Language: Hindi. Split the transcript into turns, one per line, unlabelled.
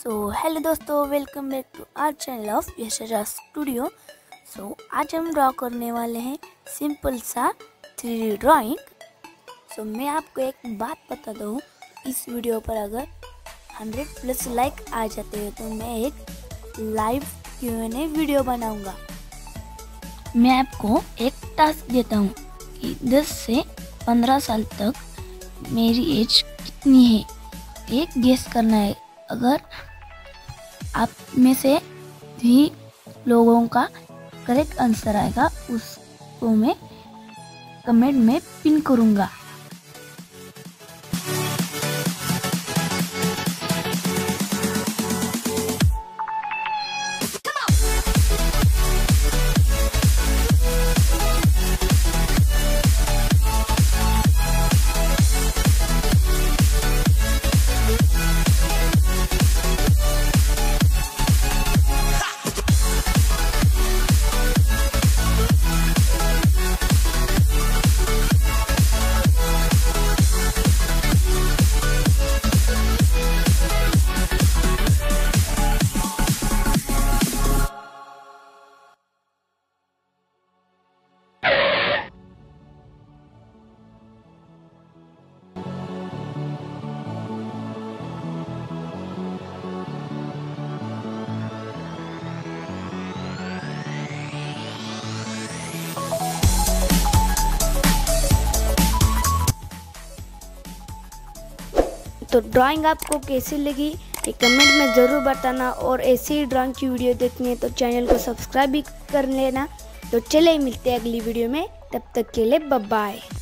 हेलो दोस्तों, welcome back to our channel of Yashraj studio. आज हम ड्रॉ करने वाले हैं सिंपल सा 3D ड्राइंग। मैं आपको एक बात बता दूँ, इस वीडियो पर अगर 100+ लाइक आ जाते हैं तो मैं एक लाइव Q&A वीडियो बनाऊंगा। मैं आपको एक टास्क देता हूँ कि 10 से 15 साल तक मेरी एज कितनी है, एक गेस करना है। अगर आप में से भी लोगों का करेक्ट आंसर आएगा, उसको मैं कमेंट में पिन करूँगा। तो ड्राइंग आपको कैसी लगी ये कमेंट में ज़रूर बताना, और ऐसी ही ड्राइंग की वीडियो देखनी है तो चैनल को सब्सक्राइब भी कर लेना। तो चले मिलते हैं अगली वीडियो में, तब तक के लिए बाय बाय।